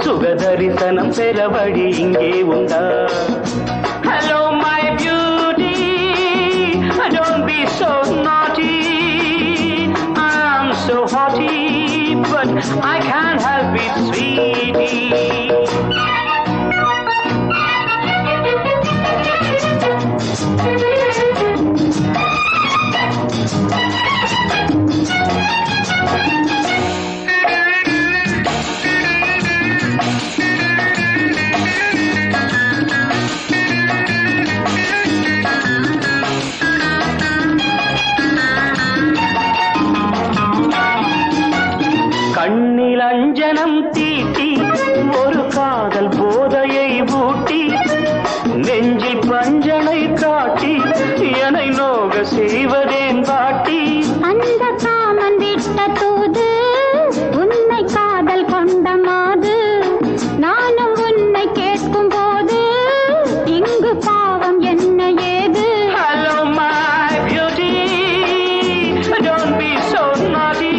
சுகதரிசனம் பெற வழி இங்கே உண்டா? Hello my beauty, don't be so naughty. I'm so haughty, but I can't help it, sweetie. கண்ணில் அஞ்சனம் தீட்டி ஒரு காதல் போதையை ஊட்டி நெஞ்சில் பஞ்சனை காட்டி என்னை நோக செய்வதேன் காட்டி அந்த காமன் விட்ட தூது உன்னை காதல் கொண்ட மாது நானும் உன்னை கேட்கும் போது இங்கு பாவம் என்ன ஏது? Hello my beauty, don't be so naughty.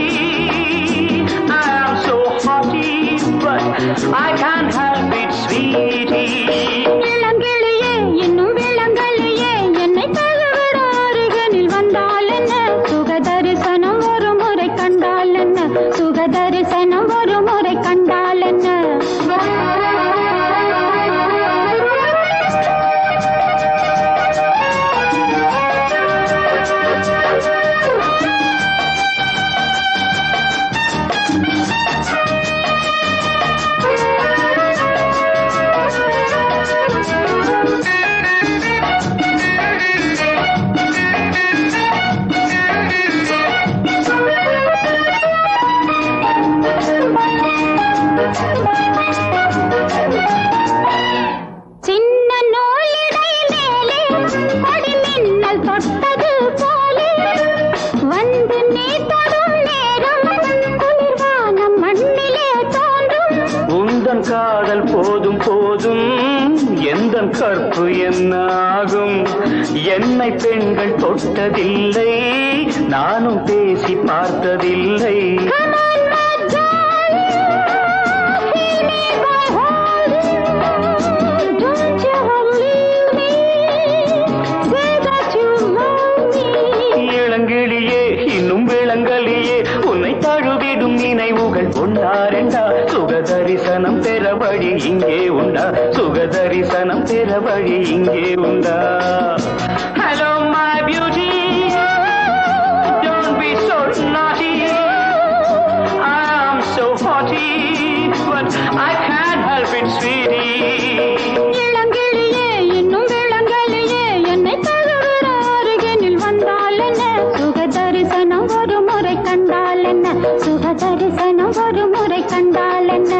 I can't help it, sweetie. இளங்கிளியே இன்னும் விளங்கலியே என்னை தழுவிட அருகினில் வந்தால் என்ன? சுகதரிசனம் ஒரு முறை கண்டால் என்ன? சுகதரிசனம் ஒரு முறை கண்டால் என்ன? சின்ன நூலிடை மேலே கொடி மின்னல் தொட்டது போலே வந்து நீ தொடும் நேரம் குளிர்வானம் மண்ணிலே தோன்றும். உந்தன் காதல் போதும் போதும் எந்தன் கற்பு என்ன ஆகும்? என்னை பெண்கள் தொட்டதில்லை, நானும் பேசி பார்த்ததில்லை. இளங்கிளியே இன்னும் விளங்கலியே உன்னை தழுவிடும் நினைவுகள் ஒன்றாரெண்டா? சுகதரிசனம் பெற வழி இங்கே உண்டா? சுகதரிசனம் பெற வழி இங்கே உண்டா? Hello my beauty, don't be so naughty. I'm so haughty, but I can't help it, sweetie. இளங்கிளியே இன்னும் விளங்கலியே என்னை தழுவிட அருகினில் வந்தால் என்ன? சுகதரிசனம் ஒரு முறை கண்டால் என்ன? சுகதரிசனம் ஒரு முறை கண்டால் என்ன?